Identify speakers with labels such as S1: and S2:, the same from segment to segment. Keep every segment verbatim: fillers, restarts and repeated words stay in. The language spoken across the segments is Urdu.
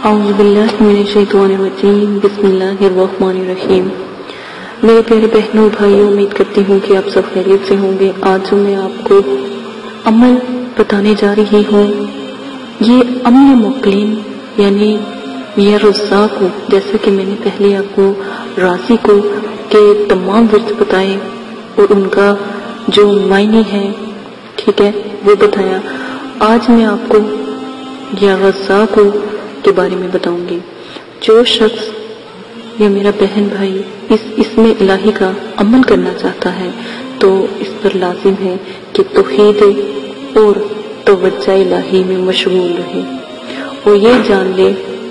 S1: اعوذ باللہ من الشیطان الرجیم بسم اللہ الرحمن الرحیم۔ میرے پیارے بہنوں بھائیوں، امید کرتی ہوں کہ آپ سب خیریت سے ہوں گے۔ آج جو میں آپ کو عمل بتانے جا رہی ہوں، یہ عمل مقلین یعنی یا رزاق کو، جیسا کہ میں نے پہلے آپ کو رازی کو کے تمام ورد بتائے اور ان کا جو معنی ہے ٹھیک ہے وہ بتایا۔ آج میں آپ کو یا رزاق کے بارے میں بتاؤں گی۔ جو شخص یا میرا بہن بھائی اس اسم الہی کا عمل کرنا چاہتا ہے تو اس پر لازم ہے کہ توحید اور توجہ الہی میں مشغول رہے اور یہ جان لے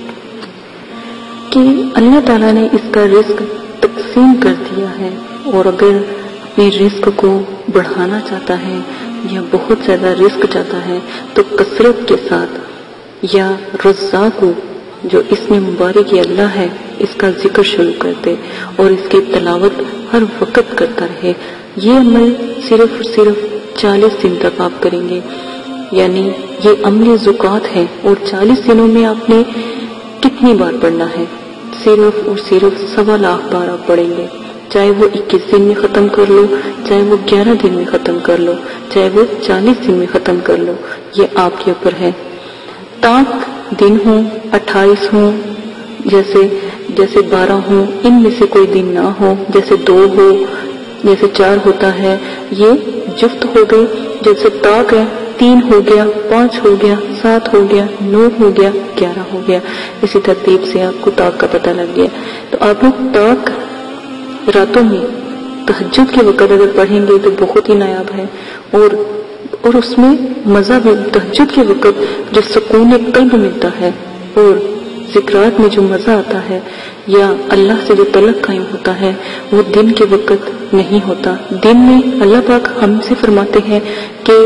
S1: کہ اللہ تعالیٰ نے اس کا رزق تقسیم کر دیا ہے، اور اگر اپنے رزق کو بڑھانا چاہتا ہے یا بہت زیادہ رزق چاہتا ہے تو کثرت کے ساتھ یا رزاق جو اس میں مبارک اللہ ہے اس کا ذکر شروع کر دے اور اس کی تلاوت ہر وقت کرتا رہے۔ یہ عمل صرف اور صرف چالیس دن تک آپ کریں گے، یعنی یہ عمل زکوٰۃ ہے، اور چالیس دنوں میں آپ نے کتنی بار پڑھنا ہے؟ صرف اور صرف سوا لاکھ بار آپ پڑھیں گے، چاہے وہ اکیس دن میں ختم کر لو، چاہے وہ گیارہ دن میں ختم کر لو، چاہے وہ چالیس دن میں ختم کر لو، یہ آپ کے اوپر ہے۔ تاک دن ہوں، اٹھائیس ہوں، جیسے جیسے بارہ ہوں، ان میں سے کوئی دن نہ ہو، جیسے دو ہو، جیسے چار ہوتا ہے، یہ جفت ہو گئی۔ جیسے تاک ہے، تین ہو گیا، پانچ ہو گیا، سات ہو گیا، نو ہو گیا، گیارہ ہو گیا، اسی ترتیب سے آپ کو تاک کا پتہ لگ گیا۔ تو آپ لوگ تاک راتوں میں تہجد کے وقت اگر پڑھیں گے تو بہت ہی نایاب ہے، اور اور اس میں مزہ بھی، تہجد کے وقت جو سکون قلب ملتا ہے اور ذکرات میں جو مزہ آتا ہے یا اللہ سے جو تعلق قائم ہوتا ہے وہ دن کے وقت نہیں ہوتا۔ دن میں اللہ پاک ہم سے فرماتے ہیں کہ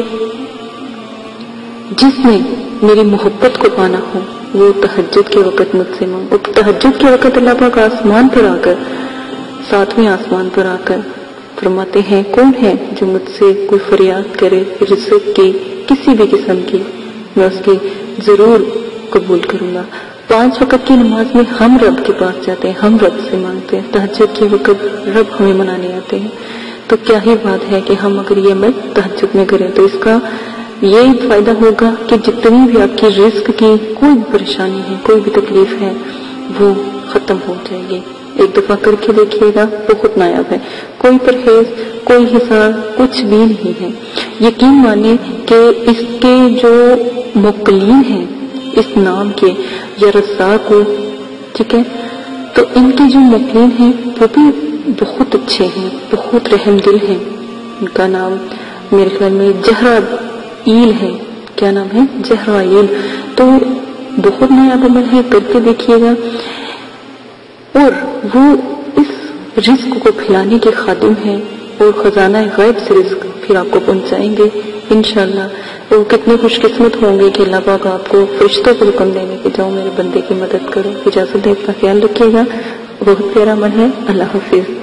S1: جس نے میری محبت کو پانا ہو وہ تہجد کے وقت مجھ سے مانگو۔ تہجد کے وقت اللہ پاک آسمان پر آ کر، ساتویں آسمان پر آ کر فرماتے ہیں کون ہے جو مجھ سے کوئی فریاد کرے رزق کی کسی بھی قسم کی، میں اس کی ضرور قبول کروں گا۔ پانچ وقت کی نماز میں ہم رب کے پاس جاتے ہیں، ہم رب سے مانگتے ہیں، تہجد کے وقت رب ہمیں منانے آتے ہیں، تو کیا ہی بات ہے کہ ہم اگر یہ عمل تہجد میں کریں تو اس کا یہ فائدہ ہوگا کہ جتنی بھی آپ کی رزق کی کوئی بھی پریشانی ہے، کوئی بھی تکلیف ہے، وہ ختم ہو جائے گی۔ ایک دفعہ کر کے دیکھیے گا، بہت نایاب ہے۔ کوئی پرہیز، کوئی حساب، کچھ بھی نہیں ہے۔ یقین مانے کہ اس کے جو مقلین ہیں اس نام کے یا رزاق کو، ٹھیک ہے، تو ان کے جو مقلین ہیں وہ بھی بہت اچھے ہیں، بہت رحم دل ہیں۔ ان کا نام میرے خیال میں جہرائیل ہے۔ کیا نام ہے؟ جہرائیل۔ تو بہت نایاب عمل ہے، کر کے دیکھیے گا، اور وہ اس رزق کو پھیلانے کے خادم ہیں اور خزانہ غیب سے رزق پھر آپ کو پہنچائیں گے انشاءاللہ۔ اور کتنے خوش قسمت ہوں گے کہ اللہ پاک آپ کو فرشتوں کو حکم دینے کے جاؤ میرے بندے کی مدد کرو۔ اجازت دے، اپنا خیال رکھیے گا، بہت پیارا عمل ہے۔ اللہ حافظ۔